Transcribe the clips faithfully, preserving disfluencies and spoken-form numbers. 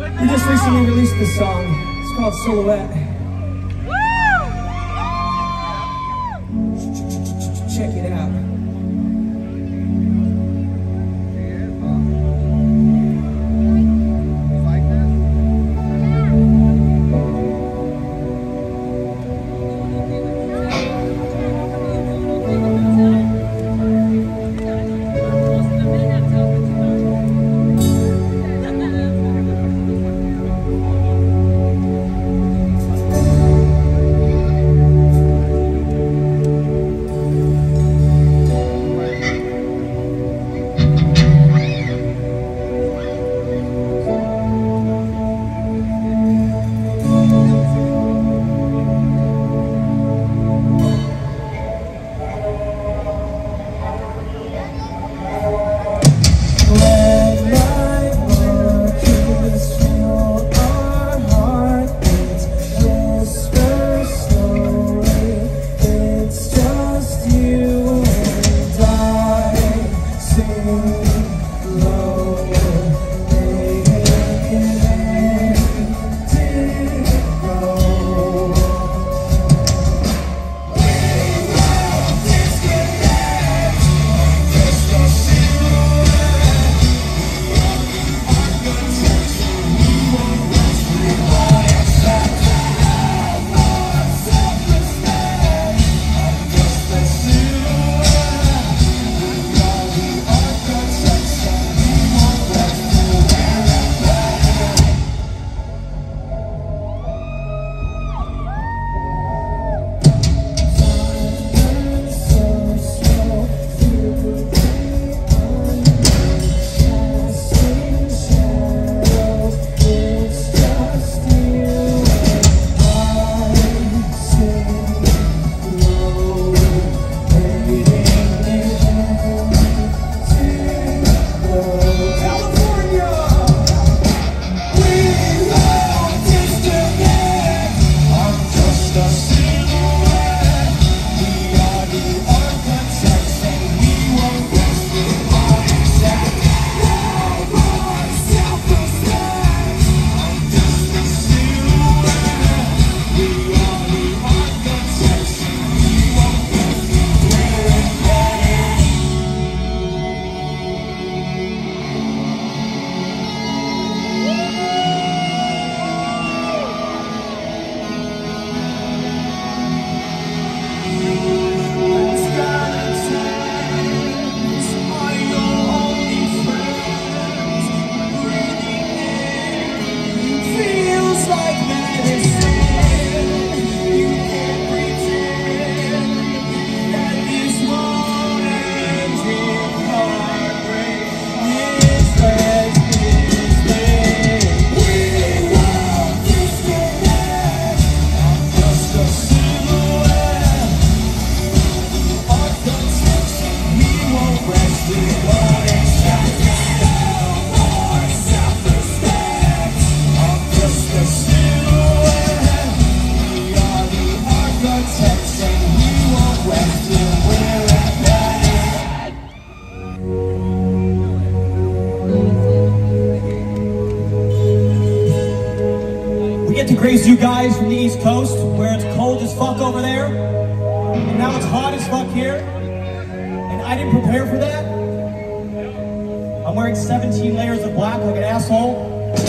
We just recently released this song. It's called Silhouette. Check it out. To grace you guys from the East Coast, where it's cold as fuck over there, and now it's hot as fuck here, and I didn't prepare for that. I'm wearing seventeen layers of black like an asshole.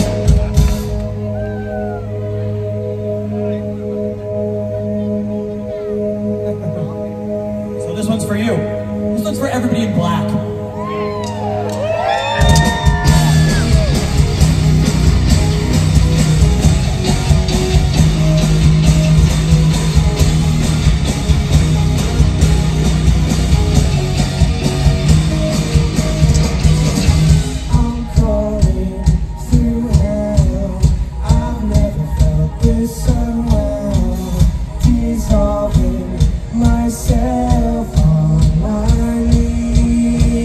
So this one's for you. This one's for everybody in black. Myself on my knees.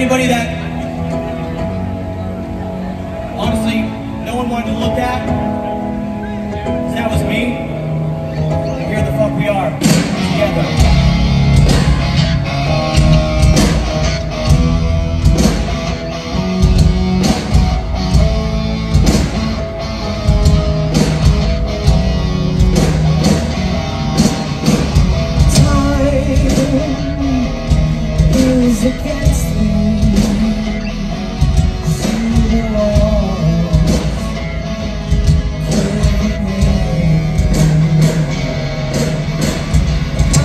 anybody that honestly no one wanted to look at, 'cause that was me. Here the fuck we are, together. Against me, see the walls hurting me. I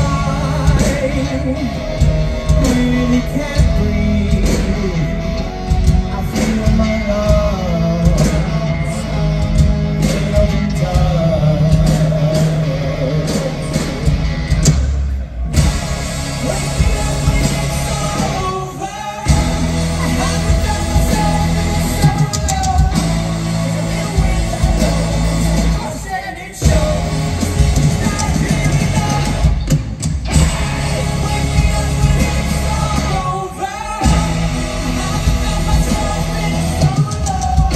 really can't breathe. I feel my lungs filled in dust. Wake me up when it's over. I haven't done myself in so long. I've been with the lows, I said it shows. It's not giving up. Wake me up when it's over. I haven't done myself in so long.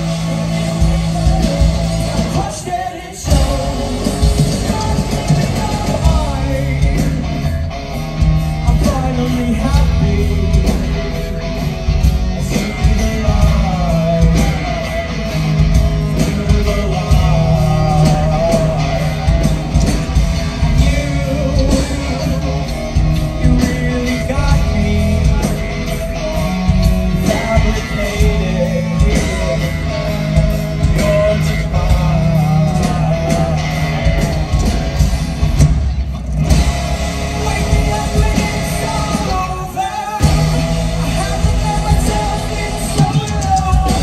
I crushed it, it shows. It's not giving up. I'm finally happy. I see the light through the light. You, you really got me fabricated. Yours is mine. Wake me up when it's over. I haven't let myself in so long.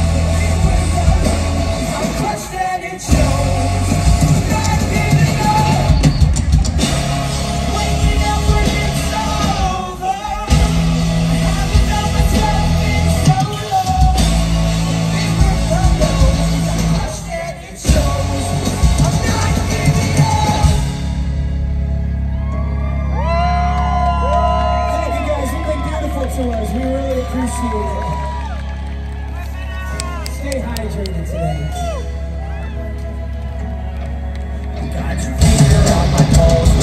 I'm crushed and it shows. Not giving up. Wake me up when it's over. I haven't let myself in so long. I'm crushed and it shows. I'm not giving up. Thank you guys, you've been beautiful to us. We really appreciate it. Stay hydrated today. Got your finger on my pulse.